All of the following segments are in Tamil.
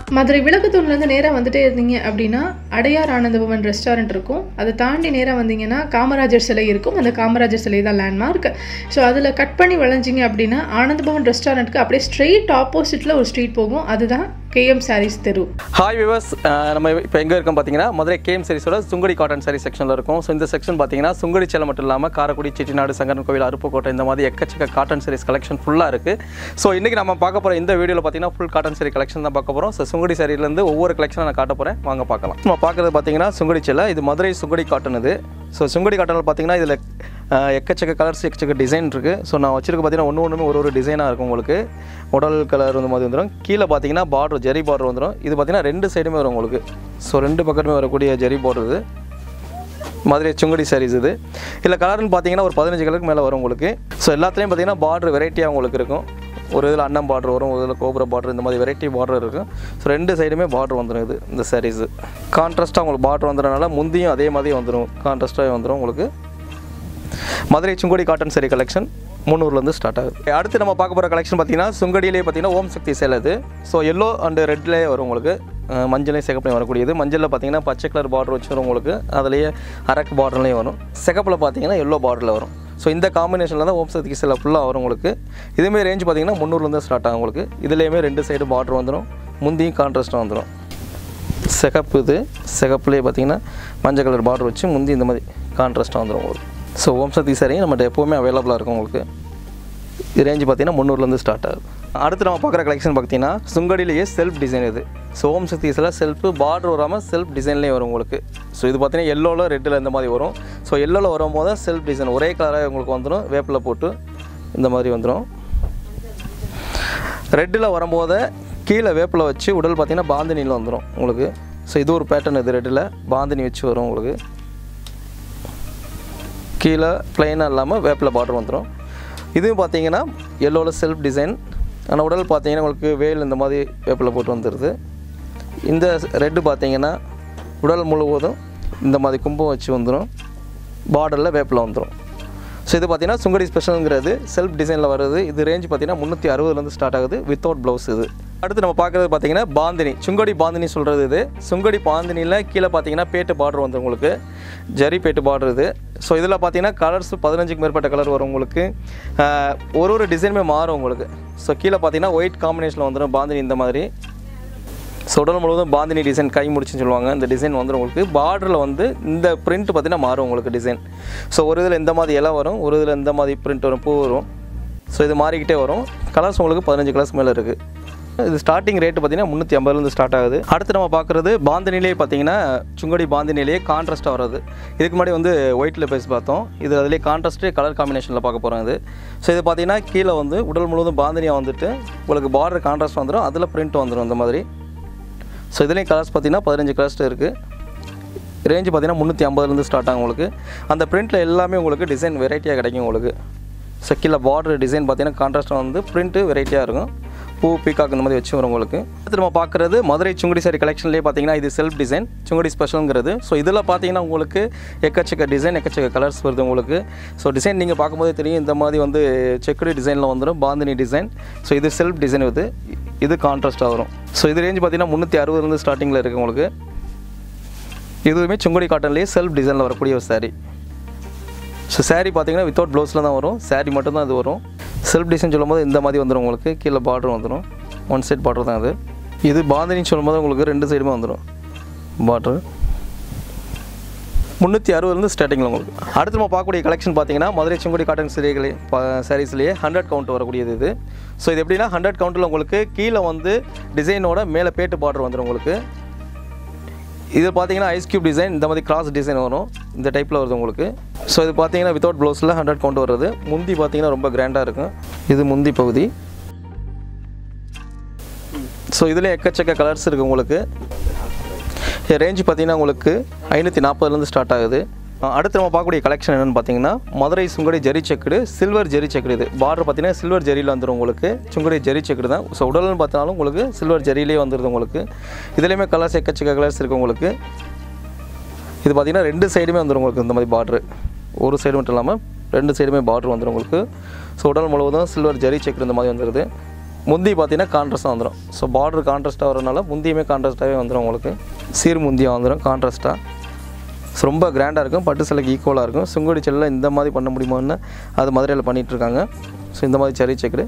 மதுரை விளக்குத்தூன்லேருந்து நேராக வந்துட்டே இருந்தீங்க அப்படின்னா அடையார் ஆனந்தபவன் ரெஸ்டாரண்ட் இருக்கும். அதை தாண்டி நேராக வந்தீங்கன்னா காமராஜர் சிலை இருக்கும். அந்த காமராஜர் சிலை தான் லேண்ட்மார்க். ஸோ அதில் கட் பண்ணி வளைஞ்சிங்க அப்படின்னா ஆனந்தபவன் ரெஸ்டாரண்ட்டுக்கு அப்படியே ஸ்ட்ரெயிட் ஆப்போசிட்டில் ஒரு ஸ்ட்ரீட் போகும். அதுதான் KM சாரீஸ் தெரு. ஹாய் வியூவர்ஸ், நம்ம இப்போ எங்கே இருக்கோம் பார்த்தீங்கன்னா மதுரை KM சாரீஸோட சுங்கடி காட்டன் சாரீ செக்ஷனில் இருக்கும். ஸோ இந்த செக்ஷன் பார்த்தீங்கன்னா சுங்கடி சேலை மட்டும் இல்லாமல் காரைக்குடி, செட்டிநாடு, சங்கரன் கோவில், அருப்புக்கோட்டை இந்த மாதிரி எக்கச்சக்க காட்டன் சாரீஸ் கலெக்ஷன் ஃபுல்லாக இருக்குது. ஸோ இன்றைக்கி நம்ம பார்க்க போகிற இந்த வீடியோவில் பார்த்தீங்கன்னா ஃபுல் காட்டன் சாரீ கலெக்ஷன் தான் பார்க்க போகிறோம். ஸோ சுங்கடி சாரீலேருந்து ஒவ்வொரு கலெக்ஷனாக நான் காட்ட போகிறேன், வாங்க பார்க்கலாம். நம்ம பார்க்குறது பார்த்தீங்கன்னா சுங்கடி சேலை. இது மதுரை சுங்கடி காட்டன். இது ஸோ சுங்கடி காட்டனில் பார்த்தீங்கன்னா இதில் எக்கச்சக்க கலர்ஸ், எக்கச்சக்க டிசைன் இருக்குது. ஸோ நான் வச்சிருக்க பார்த்தீங்கன்னா ஒன்றுமே ஒரு டிசைனாக இருக்கும். உங்களுக்கு உடல் கலர் இந்த மாதிரி வந்துடும். கீழே பார்த்தீங்கன்னா பார்டர், ஜெரி பார்டர் வந்துடும். இது பார்த்தீங்கன்னா ரெண்டு சைடுமே வரும் உங்களுக்கு. ஸோ ரெண்டு பக்கத்துமே வரக்கூடிய ஜெரி பார்டர். இது மதுரை சுங்கடி சாரீஸ். இது இதில் கலர்னு பார்த்தீங்கன்னா ஒரு 15 கலருக்கு மேலே வரும் உங்களுக்கு. ஸோ எல்லாத்துலேயும் பார்த்தீங்கன்னா பார்டர் வெரைட்டியாக உங்களுக்கு இருக்கும். ஒரு இதில் அன்னம் பார்டர் வரும், ஒரு இதில் கோபுர பார்டர், இந்த மாதிரி வெரைட்டி பார்டர் இருக்கும். ஸோ ரெண்டு சைடுமே பார்டர் வந்துடும். இது இந்த சாரீஸு கான்ட்ராஸ்ட்டாக உங்களுக்கு பார்டர் வந்துடுறதுனால முந்தியும் அதே மாதிரி வந்துடும், கான்ட்ராஸ்ட்டாக வந்துடும் உங்களுக்கு. மதுரை சுங்கடி காட்டன் சாரீ கலெக்ஷன் 300லேருந்து ஸ்டார்ட் ஆகுது. அடுத்து நம்ம பார்க்க போகிற கலெக்ஷன் பார்த்தீங்கன்னா சுங்கடியிலே பார்த்தீங்கன்னா ஓம் சக்தி சேலை. அது ஸோ எல்லோ அண்ட் ரெட்லேயே வரும் உங்களுக்கு. மஞ்சளையும் சிகப்புலையும் வரக்கூடியது. மஞ்சளில் பார்த்தீங்கன்னா பச்சை கலர் பார்டர் வச்சு வரும் உங்களுக்கு. அதுலேயே அரக்கு பார்டர்லேயும் வரும். சிகப்பில் பார்த்தீங்கன்னா எல்லோ பார்டரில் வரும். ஸோ இந்த காம்பினேஷனில் தான் ஓம் சக்தி சேலை ஃபுல்லாக வரும் உங்களுக்கு. இதுமாரி ரேஞ்ச் பார்த்தீங்கன்னா 300லேருந்து ஸ்டார்ட் ஆகும் உங்களுக்கு. இதுலேயுமே ரெண்டு சைடு பார்டர் வந்துடும், முந்தியும் கான்ட்ராஸ்ட்டாக வந்துடும். சிகப்பு, இது சிகப்புலேயே பார்த்தீங்கன்னா மஞ்சள் கலர் பார்டர் வச்சு முந்தி இந்த மாதிரி கான்ட்ராஸ்ட்டாக வந்துடும் உங்களுக்கு. ஸோ ஓம் சக்தி சாரீ நம்மகிட்ட எப்போவுமே அவைலபிளாக இருக்கும் உங்களுக்கு. இது ரேஞ்சு பார்த்தீங்கன்னா 300லேருந்து ஸ்டார்ட் ஆகுது. அடுத்து நம்ம பார்க்குற கலெக்ஷன் பார்த்தீங்கன்னா சுங்கடியிலேயே செல்ஃப் டிசைன். இது so Om Shakti sari self border வராமல் செல்ஃப் டிசைன்லேயே வரும் உங்களுக்கு. ஸோ இது பார்த்தீங்கன்னா எல்லோவில் ரெட்டில் இந்த மாதிரி வரும். ஸோ எல்லோவில் வரும்போது தான் செல்ஃப் டிசைன் ஒரே கலராக உங்களுக்கு வந்துடும். வேப்பில் போட்டு இந்த மாதிரி வந்துடும். ரெட்டில் வரும்போது கீழே வேப்பில் வச்சு உடல் பார்த்தீங்கன்னா பாந்தினியில் வந்துடும் உங்களுக்கு. ஸோ இது ஒரு பேட்டர்ன். இது ரெட்டில் பாந்தினி வச்சு வரும் உங்களுக்கு. கீழே ப்ளைனாக இல்லாமல் வேப்பில் பார்டர் வந்துடும். இதுவும் பார்த்தீங்கன்னா எல்லோவில் செல்ஃப் டிசைன். ஆனால் உடல் பார்த்தீங்கன்னா உங்களுக்கு வேல் இந்த மாதிரி வேப்பில் போட்டு வந்துடுது. இந்த ரெட்டு பார்த்தீங்கன்னா உடல் முழுவதும் இந்த மாதிரி கும்பம் வச்சு வந்துடும், பார்டரில் வேப்பில் வந்துடும். ஸோ இது பார்த்தீங்கன்னா சுங்கடி ஸ்பெஷலுங்கிறது செல்ஃப் டிசைனில் வருது. இது ரேஞ்ச் பார்த்தீங்கன்னா 360லேருந்து ஸ்டார்ட் ஆகுது வித்தவுட் ப்ளவுஸ். இது அடுத்து நம்ம பார்க்குறது பார்த்தீங்கன்னா பாந்தினி, சுங்கடி பாந்தினி சொல்கிறது. இது சுங்கடி பாந்தினியில் கீழே பார்த்தீங்கன்னா பேட்டு பார்டர் வந்துடும் உங்களுக்கு, ஜரி பேட்டு பார்டர். இது ஸோ இதில் பார்த்தீங்கன்னா கலர்ஸ் 15க்கு மேற்பட்ட கலர் வரும் உங்களுக்கு. ஒரு டிசைனுமே மாறும் உங்களுக்கு. ஸோ கீழே பார்த்தீங்கன்னா ஒயிட் காம்பினேஷனில் வந்துடும் பாந்தினி இந்த மாதிரி. ஸோ உடல் முழுவதும் பாந்தினி டிசைன், கை முடிச்சுன்னு சொல்லுவாங்க. இந்த டிசைன் வந்துடும் உங்களுக்கு. பார்டரில் வந்து இந்த பிரிண்ட் பார்த்தீங்கன்னா மாறும் உங்களுக்கு டிசைன். ஸோ ஒரு இதில் இந்த மாதிரி இலை வரும், ஒரு இதில் இந்த மாதிரி பிரிண்ட் வரும், பூ வரும். ஸோ இது மாறிக்கிட்டே வரும். கலர்ஸ் உங்களுக்கு 15 கலர்ஸ் மேலே இருக்குது. இது ஸ்டார்டிங் ரேட்டு பார்த்தீங்கன்னா 350லேருந்து ஸ்டார்ட் ஆகுது. அடுத்து நம்ம பார்க்குறது பாந்தினிலே பார்த்தீங்கன்னா சுங்கடி பாந்தினிலே கான்ட்ராஸ்ட்டாக வர்றது. இதுக்கு முன்னாடி வந்து ஒயிட்டில் பேசி பார்த்தோம். இது அதிலே கான்ட்ராஸ்ட்டு கலர் காம்பினேஷனில் பார்க்க போகிறோம். இது ஸோ இது பார்த்தீங்கன்னா கீழே வந்து உடல் முழுவதும் பாந்தினியாக வந்துட்டு உங்களுக்கு பார்டர் கான்ட்ராஸ்ட் வந்துடும், அதில் பிரிண்ட் வந்துடும் இந்த மாதிரி. ஸோ இதுலேயும் கலர்ஸ் பார்த்தீங்கன்னா 15 கலர்ஸ் இருக்குது. ரேஞ்சு பார்த்தீங்கன்னா 350லேருந்து ஸ்டார்ட் ஆகும் உங்களுக்கு. அந்த பிரிண்ட்டில் எல்லாமே உங்களுக்கு டிசைன் வெரைட்டியாக கிடைக்கும் உங்களுக்கு. ஸோ கீழே பார்டர் டிசைன் பார்த்தீங்கன்னா கான்ட்ராஸ்ட்டாக வந்து பிரிண்ட்டு வெரைட்டியாக இருக்கும், பூ பீக்காக் இந்த மாதிரி வச்சு வரும் உங்களுக்கு. அடுத்து நம்ம பார்க்குறது மதுரை சுங்கடி சாரீ கலெக்ஷன்லேயே பார்த்தீங்கன்னா இது செல்ஃப் டிசைன் சுங்கடி ஸ்பெஷலுங்கிறது. ஸோ இதில் பார்த்தீங்கன்னா உங்களுக்கு எக்கச்சக்க டிசைன், எக்கச்சக்க கலர்ஸ் வருது உங்களுக்கு. ஸோ டிசைன் நீங்கள் பார்க்கும்போதே தெரியும், இந்த மாதிரி வந்து செக்குடு டிசைனில் வந்துடும், பாந்தினி டிசைன். ஸோ இது செல்ஃப் டிசைன். இது கான்ட்ராஸ்ட்டாக வரும். ஸோ இது ரேஞ்சு பார்த்தீங்கன்னா 360லேருந்து ஸ்டார்டிங்கில் இருக்குது உங்களுக்கு. இதுவுமே சுங்கடி காட்டன்லேயே செல்ஃப் டிசைனில் வரக்கூடிய ஒரு சாரீ. ஸோ சாரீ பார்த்தீங்கன்னா வித்தவுட் ப்ளவுஸில் தான் வரும், சாரீ மட்டும்தான் இது வரும். செல்ஃப் டிசைன் சொல்லும்போது இந்த மாதிரி வந்துடும் உங்களுக்கு. கீழே பார்டர் வந்துடும், ஒன் சைட் பார்டர் தான் அது. இது பாந்தினின்னு சொல்லும்போது உங்களுக்கு ரெண்டு சைடுமே வந்துடும் பார்டர். 360லேருந்து ஸ்டார்டிங்கில் உங்களுக்கு. அடுத்து நம்ம பார்க்கக்கூடிய கலெக்ஷன் பார்த்தீங்கன்னா மதுரை சுங்கடி காட்டன் சாரீஸ்லேயே 100 கவுண்ட் வரக்கூடியது. இது ஸோ இது எப்படின்னா 100 கவுண்ட்டில் உங்களுக்கு கீழே வந்து டிசைனோட மேலே பேட்டு பார்டர் வந்துடும் உங்களுக்கு. இது பார்த்தீங்கன்னா ஐஸ் கியூப் டிசைன், இந்த மாதிரி கிராஸ் டிசைன் வரும், இந்த டைப்பில் வருது உங்களுக்கு. ஸோ இது பார்த்தீங்கன்னா வித்தவுட் ப்ளவுஸில் 100 கவுண்ட் வருது. முந்தி பார்த்தீங்கன்னா ரொம்ப கிராண்டாக இருக்கும். இது முந்தி பகுதி. ஸோ இதில் எக்கச்சக்க கலர்ஸ் இருக்குது உங்களுக்கு. ரேஞ்சு பார்த்தீங்கன்னா உங்களுக்கு 540லேருந்து ஸ்டார்ட் ஆகுது. அடுத்து நம்ம பார்க்கக்கூடிய கலெக்ஷன் என்னென்னு பார்த்தீங்கன்னா Madurai Sungudi zari checked, silver zari checked. இது பார்டர் பார்த்தீங்கன்னா சில்வர் ஜரியில் வந்துடும் உங்களுக்கு. சுங்கடி ஜரி செக்குடு தான். ஸோ உடல்னு பார்த்தாலும் உங்களுக்கு சில்வர் ஜரியிலே வந்துடுது உங்களுக்கு. இதுலேயுமே கலர்ஸ் எக்கச்சக்க கலர்ஸ் இருக்குது உங்களுக்கு. இது பார்த்தீங்கன்னா ரெண்டு சைடுமே வந்துடும் உங்களுக்கு இந்த மாதிரி பார்டரு. ஒரு சைடு மட்டும் இல்லாமல் ரெண்டு சைடுமே பார்டர் வந்துடும் உங்களுக்கு. ஸோ உடல் முழுவதும் சில்வர் ஜரி செக்குடு இந்த மாதிரி வந்துடுது. முந்தி பார்த்தீங்கன்னா கான்ட்ராஸ்ட்டாக வந்துடும். ஸோ பார்டர் கான்ட்ராஸ்ட்டாக வரனால முந்தியுமே கான்ட்ராஸ்ட்டாகவே வந்துடும் உங்களுக்கு. சீர் முந்தியாக வந்துடும் கான்ட்ராஸ்ட்டாக. ஸோ ரொம்ப கிராண்டாக இருக்கும், பட்டு சிலைக்கு ஈக்குவலாக இருக்கும். சுங்குடி செல்லில் இந்த மாதிரி பண்ண முடியுமான்னு அது மதுரையில் பண்ணிகிட்ருக்காங்க. ஸோ இந்த மாதிரி சரி செக்குடு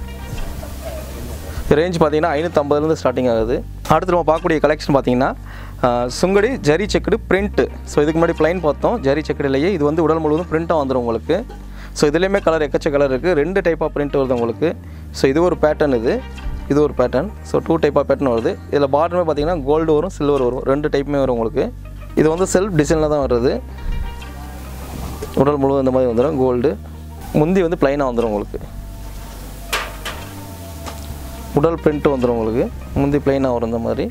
ரேஞ்ச் பார்த்தீங்கன்னா 550 ஸ்டார்டிங் ஆகுது. அடுத்து நம்ம பார்க்கக்கூடிய கலெக்ஷன் பார்த்தீங்கன்னா Sungudi zari checked print. So இதுக்கு முன்னாடி ப்ளைன் பார்த்தோம், ஜரி செக்குடுலேயே இது வந்து உடல் முழுவதும் பிரிண்ட்டாக வந்துடும் உங்களுக்கு. ஸோ இதுலேயுமே கலர் எக்கச்ச கலர் இருக்குது, 2 டைப் ஆஃப் பிரிண்ட் வருது உங்களுக்கு. ஸோ இது ஒரு பேட்டர்ன், இது ஒரு pattern. So 2 type of pattern வருது. இதில் பார்டருமே பார்த்தீங்கன்னா கோல்டு வரும், சில்வர் வரும், 2 டைப்புமே வரும் உங்களுக்கு. இது வந்து செல்ஃப் டிசைனில் தான் வருது. உடல் முழுவதும் இந்த மாதிரி வந்துடும் கோல்டு. முந்தி வந்து ப்ளைனாக வந்துடும் உங்களுக்கு. உடல் பிரிண்ட்டு வந்துடும் உங்களுக்கு, முந்தி ப்ளைனாக வரும் இந்த மாதிரி.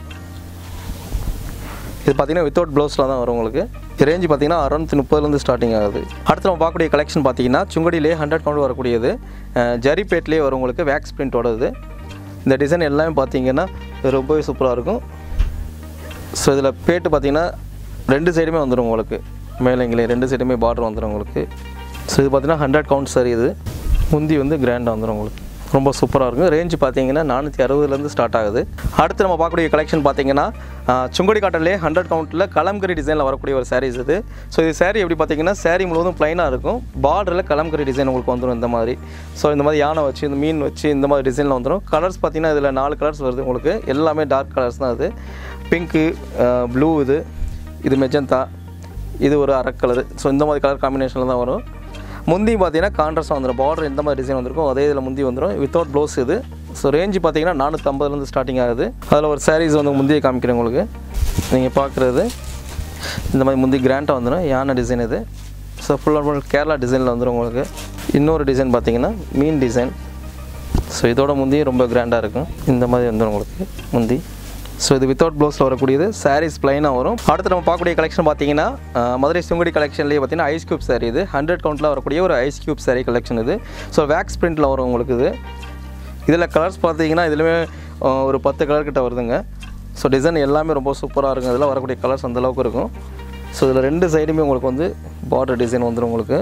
இது பார்த்தீங்கன்னா வித்தவுட் ப்ளவுஸில் தான் வரும் உங்களுக்கு. ரேஞ்சு பார்த்தீங்கன்னா 630 ஸ்டார்டிங் ஆகுது. அடுத்து நம்ம பார்க்கக்கூடிய கலெக்ஷன் பார்த்தீங்கன்னா சுங்கடியிலே 100 கவுண்ட் வரக்கூடியது, ஜரி பேட்லேயே வரும் உங்களுக்கு, வேக்ஸ் பிரிண்ட்டோடது. இந்த டிசைன் எல்லாமே பார்த்தீங்கன்னா ரொம்பவே சூப்பராக இருக்கும். ஸோ இதில் பேட்டு பார்த்தீங்கன்னா 2 சைடுமே வந்துடும் உங்களுக்கு, மேலேங்களே 2 சைடுமே பார்டர் வந்துடும் உங்களுக்கு. ஸோ இது பார்த்தீங்கன்னா 100 கவுண்ட் சாரி. இது முந்தி வந்து கிராண்டாக வந்துடும் உங்களுக்கு, ரொம்ப சூப்பராக இருக்கும். ரேஞ்சு பார்த்தீங்கன்னா 460 ஸ்டார்ட் ஆகுது. அடுத்து நம்ம பார்க்கக்கூடிய கலெக்ஷன் பார்த்தீங்கன்னா சுங்குடி காட்டன்லேயே 100 கவுண்ட்டில் கலம்கரி டிசைனில் வரக்கூடிய ஒரு சாரீஸ் இது. ஸோ இது சாரீ எப்படி பார்த்தீங்கன்னா சாரீ முழுவதும் ப்ளைனாக இருக்கும், பார்டரில் கலம்கரி டிசைன் உங்களுக்கு வந்துடும் இந்த மாதிரி. ஸோ இந்த மாதிரி யானை வச்சு, இந்த மீன் வச்சு, இந்த மாதிரி டிசைனில் வந்துடும். கலர்ஸ் பார்த்தீங்கன்னா இதில் 4 கலர்ஸ் வருது உங்களுக்கு, எல்லாமே டார்க் கலர்ஸ் தான். அது பிங்க்கு, ப்ளூ, இது மெஜந்தா, இது ஒரு அரக் கலரு. ஸோ இந்த மாதிரி கலர் காம்பினேஷனில் தான் வரும். முந்தி பார்த்தீங்கன்னா கான்ட்ராஸ்ட்டாக வந்துடும், பார்டர் எந்த மாதிரி டிசைன் வந்திருக்கும் அதே இதில் முந்தி வந்துடும், வித்தவுட் ப்ளவுஸ் இது. ஸோ ரேஞ்சு பார்த்தீங்கன்னா 450 ஸ்டார்டிங் ஆகுது. அதில் ஒரு சாரீஸ் வந்து முந்தியை காமிக்கிறேன் உங்களுக்கு. நீங்கள் பார்க்குறது இந்த மாதிரி முந்தி கிராண்டாக வந்துடும், யானை டிசைன் இது. So full and full Kerala டிசைனில் வந்துடும் உங்களுக்கு. இன்னொரு டிசைன் பார்த்தீங்கன்னா மீன் டிசைன். ஸோ இதோட முந்தியும் ரொம்ப கிராண்டாக இருக்கும், இந்த மாதிரி வந்துடும் உங்களுக்கு முந்தி. ஸோ இது வித்தவுட் ப்ளவுஸில் வரக்கூடியது, சாரீஸ் ப்ளைனாக வரும். அடுத்து நம்ம பார்க்கக்கூடிய கலெக்ஷன் பார்த்தீங்கன்னா மதுரை சுங்குடி கலெக்ஷன்லேயே பார்த்தீங்கன்னா ஐஸ் க்யூப் சாரீ. இது 100 கவுண்ட்டில் வரக்கூடிய ஒரு ஐஸ் க்யூப் சாரீ கலெக்ஷன் இது. ஸோ வேக்ஸ் பிரிண்ட்டில் வரும் உங்களுக்கு இது. இதில் கலர்ஸ் பார்த்தீங்கன்னா இதுலேயுமே ஒரு 10 கலர் கிட்ட வருதுங்க. ஸோ டிசைன் எல்லாமே ரொம்ப சூப்பராக இருக்கும், இதில் வரக்கூடிய கலர்ஸ் அந்தளவுக்கு இருக்கும். ஸோ இதில் 2 சைடுமே உங்களுக்கு வந்து பார்டர் டிசைன் வந்துடும் உங்களுக்கு.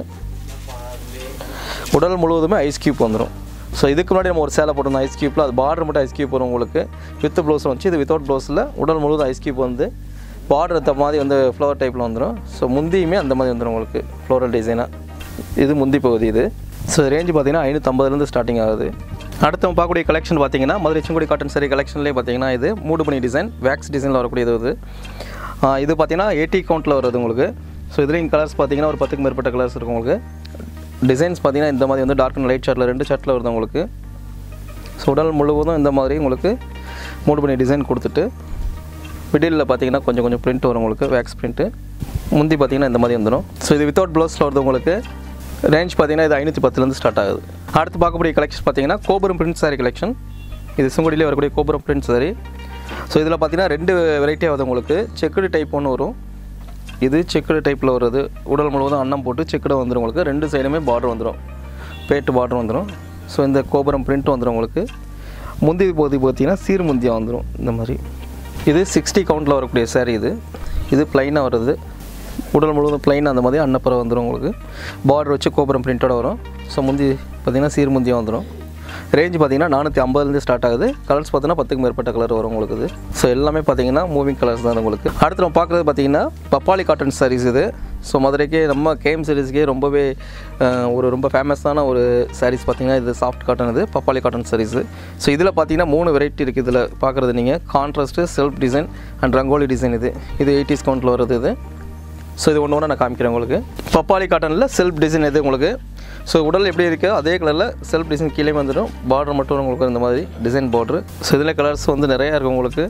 உடல் முழுவதுமே ஐஸ் க்யூப் வந்துடும். ஸோ இதுக்கு முன்னாடி நம்ம ஒரு சேலை போட்டிருந்தோம் ஐஸ் க்யூப்பில், அது பார்டர் மட்டும் ஐஸ் க்யூப் வரும் உங்களுக்கு, வித் ப்ளவுஸ் வந்துச்சு. இது வித்தவுட் ப்ளவுஸில் உடல் முழுவதும் ஐஸ் க்யூப் வந்து பார்டர் இந்த மாதிரி வந்து ஃப்ளவர் டைப்பில் வந்துடும். ஸோ முந்தியுமே அந்த மாதிரி வந்துடும் உங்களுக்கு, ஃப்ளோரல் டிசைனாக. இது முந்தி பகுதி இது. ஸோ ரேஞ்சு பார்த்தீங்கன்னா 550 ஸ்டார்டிங் ஆகுது. அடுத்து நம்ம பார்க்கக்கூடிய கலெக்ஷன் பார்த்தீங்கன்னா மதுரை சுங்குடி காட்டன் சாரி கலெக்ஷன்லேயே பார்த்தீங்கன்னா இது மூடுபனி டிசைன், வேக்ஸ் டிசைனில் வரக்கூடியது இது. இது பார்த்தீங்கன்னா 80 கவுண்ட்டில் வருது உங்களுக்கு. ஸோ இதுலேயும் கலர்ஸ் பார்த்தீங்கன்னா ஒரு 10க்கு மேற்பட்ட கலர்ஸ் இருக்கும் உங்களுக்கு. டிசைன்ஸ் பார்த்தீங்கன்னா இந்த மாதிரி வந்து டார்க் அண்ட் லைட் ஷார்ட்டில் 2 ஷார்ட்டில் வருது உங்களுக்கு. ஸோ உடல் முழுவதும் இந்த மாதிரி உங்களுக்கு மூடுபனி டிசைன் கொடுத்துட்டு மிடில் பார்த்தீங்கன்னா கொஞ்சம் கொஞ்சம் பிரிண்ட் வரும் உங்களுக்கு, வேக்ஸ் பிரிண்ட்டு. முந்தி பார்த்தீங்கன்னா இந்த மாதிரி வந்துடும். ஸோ இது வித்தவுட் ப்ளவுஸில் வருது உங்களுக்கு. ரேஞ்ச் பார்த்தீங்கன்னா இது 510 ஸ்டார்ட் ஆகுது. அடுத்து பார்க்கக்கூடிய கலெக்ஷன் பார்த்தீங்கன்னா கோபுரம் பிரிண்ட் சாரி கலெக்ஷன். இது சுங்குடியிலே வரக்கூடிய கோபுரம் பிரிண்ட் சாரி. ஸோ இதில் பார்த்தீங்கன்னா 2 வெரைட்டியாக வருது உங்களுக்கு. செக்குடு டைப் ஒன்று வரும், இது செக்குடு டைப்பில் வருது. உடல் முழுவதும் அன்னம் போட்டு செக்குடு வந்துடும் உங்களுக்கு, 2 சைடுமே பார்டர் வந்துடும், பேட்டு பார்டர் வந்துடும். ஸோ இந்த கோபுரம் பிரிண்ட் வந்துடும் உங்களுக்கு. முந்தி பகுதி பார்த்தீங்கன்னா சீர் முந்தியாக வந்துடும் இந்த மாதிரி. இது 60 கவுண்ட்டில் வரக்கூடிய சாரீ. இது ப்ளைனாக வருது, உடல் முழுவதும் ப்ளைனாக அந்த மாதிரி அன்னப்புற வந்துடும் உங்களுக்கு, பார்டர் வச்சு கோபுரம் பிரிண்ட்டோட வரும். ஸோ முந்தி பார்த்திங்கன்னா சீர் முந்தியாக வந்துடும். ரேஞ்சு பார்த்தீங்கன்னா 450 ஸ்டார்ட் ஆகுது. கலர்ஸ் பார்த்தீங்கன்னா 10க்கு மேற்பட்ட கலர் வரும் உங்களுக்கு இது. ஸோ எல்லாமே பார்த்தீங்கன்னா மூவிங் கலர்ஸ் தான் உங்களுக்கு. அடுத்து நம்ம பார்க்குறது பார்த்தீங்கன்னா பப்பாளி காட்டன் சாரீஸ் இது. ஸோ மதுரைக்கே நம்ம KM சாரீஸ்க்கே ரொம்பவே ரொம்ப ஃபேமஸான ஒரு சாரீஸ் பார்த்தீங்கன்னா இது சாஃப்ட் காட்டன், இது பப்பாளி காட்டன் சாரீஸு. ஸோ இதில் பார்த்தீங்கன்னா 3 வெரைட்டி இருக்குது. இதில் பார்க்குறது நீங்கள் contrast, self design and rangoli design. இது 80s கவுண்ட்டில் வருது இது. ஸோ இது ஒன்று நான் காமிக்கிறேன் உங்களுக்கு. பப்பாளி காட்டனில் செல்ஃப் டிசைன் இது உங்களுக்கு. ஸோ உடல் எப்படி இருக்கோ அதே கலரில் செல்ஃப் டிசைன் கீழே வந்துடும், பார்டர் மட்டும் உங்களுக்கு இந்த மாதிரி டிசைன் பார்டரு. ஸோ இதில் கலர்ஸ் வந்து நிறையா இருக்கும் உங்களுக்கு.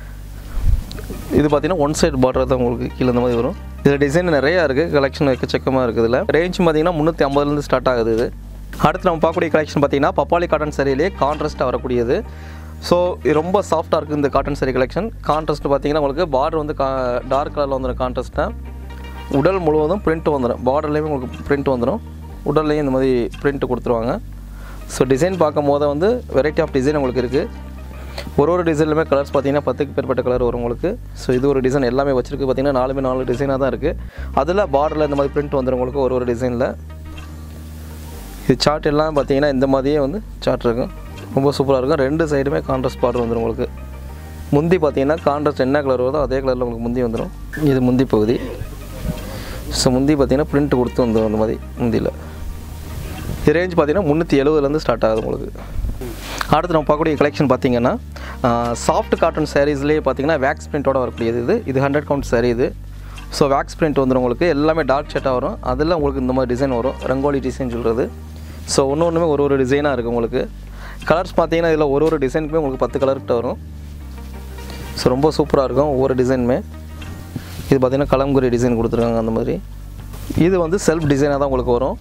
இது பார்த்தீங்கன்னா 1 சைடு பார்டர் தான் உங்களுக்கு கீழே இந்த மாதிரி வரும். இதில் டிசைன் நிறையா இருக்குது, கலெக்ஷன் எக்கச்சக்கமாக இருக்குது. இதில் ரேஞ்ச் பார்த்தீங்கன்னா 350 ஸ்டார்ட் ஆகுது இது. அடுத்து நம்ம பார்க்கக்கூடிய கலெக்ஷன் பார்த்தீங்கன்னா பப்பாளி காட்டன் சாரியிலே கான்ட்ராஸ்ட்டாக வரக்கூடியது. ஸோ இது ரொம்ப சாஃப்ட்டாக இருக்குது இந்த காட்டன் சாரி கலெக்ஷன். கான்ட்ராஸ்ட் பார்த்தீங்கன்னா உங்களுக்கு பார்டர் வந்து டார்க் கலரில் வந்துடும் கான்ட்ராஸ்ட்டாக. உடல் முழுவதும் பிரிண்ட் வந்துடும், பார்டர்லேயுமே உங்களுக்கு பிரிண்ட் வந்துடும், உடல்லையும் இந்த மாதிரி பிரிண்ட் கொடுத்துருவாங்க. ஸோ டிசைன் பார்க்கும் போது வந்து வெரைட்டி ஆஃப் டிசைன் உங்களுக்கு இருக்குது. ஒரு டிசைன்லுமே கலர்ஸ் பார்த்தீங்கன்னா 10க்கு மேற்பட்ட கலர் வரும் உங்களுக்கு. ஸோ இது ஒரு டிசைன் எல்லாமே வச்சிருக்கு பார்த்தீங்கன்னா 4 டிசைனாக தான் இருக்குது. அதில் பார்டரில் இந்த மாதிரி பிரிண்ட் வந்துடும் உங்களுக்கு ஒரு டிசைனில். இது சார்ட் எல்லாம் பார்த்தீங்கன்னா இந்த மாதிரியே வந்து சார்ட் இருக்கும். ரொம்ப சூப்பராக இருக்கும். ரெண்டு சைடுமே கான்ட்ராஸ்ட் பார்டர் வந்துடும் உங்களுக்கு. முந்தி பார்த்தீங்கன்னா கான்ட்ராஸ்ட் என்ன கலர் வருதோ அதே கலரில் உங்களுக்கு முந்தி வந்துடும். இது முந்தி பகுதி. ஸோ முந்தி பார்த்தீங்கன்னா பிரிண்ட் கொடுத்து வந்துடும் அந்த மாதிரி முந்தியில். இது ரேஞ்ச் பார்த்தீங்கன்னா 370 ஸ்டார்ட் ஆகுது உங்களுக்கு. அடுத்து நம்ம பார்க்கக்கூடிய கலெக்ஷன் பார்த்தீங்கன்னா சாஃப்ட் காட்டன் சாரீஸ்லேயே பார்த்தீங்கன்னா வேக்ஸ் பிரிண்ட்டோட வரக்கூடியது. இது 100 கவுண்ட் சாரீ இது. ஸோ வேக்ஸ் பிரிண்ட் வந்துடும் உங்களுக்கு. எல்லாமே டார்க் ஷேட்டாக வரும். அதில் உங்களுக்கு இந்த மாதிரி டிசைன் வரும், ரங்கோலி டிசைன் சொல்கிறது. ஸோ ஒன்றுமே ஒரு டிசைனாக இருக்குது உங்களுக்கு. கலர்ஸ் பார்த்தீங்கன்னா இதில் ஒரு டிசைனுக்குமே உங்களுக்கு 10 கலர்கிட்ட வரும். ஸோ ரொம்ப சூப்பராக இருக்கும் ஒவ்வொரு டிசைனுமே. இது பார்த்திங்கன்னா கலம்குரி டிசைன் கொடுத்துருக்காங்க அந்த மாதிரி. இது வந்து செல்ஃப் டிசைனாக தான் உங்களுக்கு வரும்.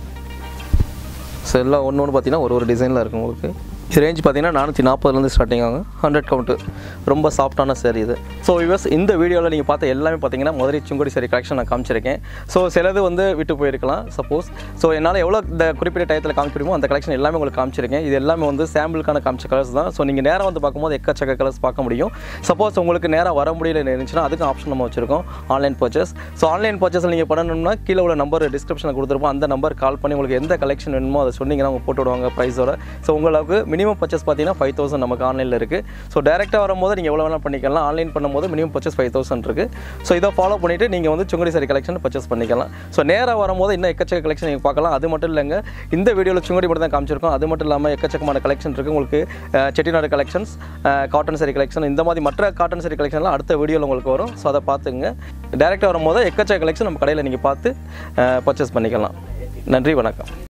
ஸோ எல்லாம் ஒன்று பார்த்தீங்கன்னா ஒரு டிசைனில் இருக்கும் உங்களுக்கு. இது ரேஞ்ச் பார்த்தீங்கன்னா 440 ஸ்டார்டிங் ஆகும். 100 கவுண்ட்டு. ரொம்ப சாஃப்டான சாரி இது. ஸோ வியூவர்ஸ், இந்த வீடியோவில் நீங்கள் பார்த்த எல்லாமே பார்த்தீங்கன்னா மதுரை சுங்குடி சாரி கலெக்ஷன் நான் காமிச்சிருக்கேன். ஸோ சிலது வந்து விட்டு போயிருக்கலாம் சப்போஸ். ஸோ என்னால் எவ்வளோ இந்த குறிப்பிட்ட டயத்தில் காமிச்சிருமோ அந்த கலெக்ஷன் எல்லாமே உங்களுக்கு காமிச்சிருக்கேன். இது எல்லாமே வந்து சாம்பிளுக்கான காமிச்ச கலர்ஸ் தான். ஸோ நீங்கள் நேராக வந்து பார்க்கும்போது எக்கச்சக்க கலர்ஸ் பார்க்க முடியும். சப்போஸ் உங்களுக்கு நேராக வர முடியல இருந்துச்சுன்னா அதுக்கு ஆப்ஷன் நம்ம வச்சுருக்கோம், ஆன்லைன் பர்ச்சேஸ். ஸோ ஆன்லைன் பர்ச்சேஸில் நீங்கள் பண்ணணும்னா கீழே உள்ள நம்பர் டிஸ்கிரிப்ஷனில் கொடுத்துருப்போம். அந்த நம்பர் கால் பண்ணி உங்களுக்கு எந்த கலெக்ஷன் வேணுமோ அதை சொன்னீங்கன்னா அவங்க போட்டு விடுவாங்க ப்ரைஸோட. ஸோ உங்களுக்கு மினிமம் பர்ச்சேஸ் பார்த்தீங்கன்னா 5000 நமக்கு ஆன்லைனில் இருக்குது. ஸோ டேரெக்டாக வரும்போது நீங்கள் எவ்வளோ வேணால் பண்ணிக்கலாம். ஆன்லைன் பண்ணும்போது மினிமம் பர்ச்சேஸ் 5000 இருக்குது. ஸோ இதை ஃபாலோ பண்ணிவிட்டு நீங்கள் வந்து சுங்குடி சாரி கலெக்ஷன் பர்ச்சேஸ் பண்ணிக்கலாம். ஸோ நேராக வரும்போது இன்னும் எக்கச்சக்க கலெக்ஷன் நீங்கள் பார்க்கலாம். அது மட்டும் இல்லைங்க, இந்த வீடியோவில் சுங்குடி மட்டும் தான் காமிச்சிருக்கோம். அது மட்டும் இல்லாமல் எக்கச்சக்கமான கலெக்ஷன் இருக்குது உங்களுக்கு. Chettinad collections, cotton sari collection, இந்த மாதிரி மற்ற காட்டன் சாரி கலெக்ஷன்லாம் அடுத்த வீடியோவில் உங்களுக்கு வரும். ஸோ அதை பார்த்துங்க. டேரெக்டாக வரும்போது எக்கச்சக்க கலெக்ஷன் நம்ம கடையில் நீங்கள் பார்த்து பர்ச்சேஸ் பண்ணிக்கலாம். நன்றி, வணக்கம்.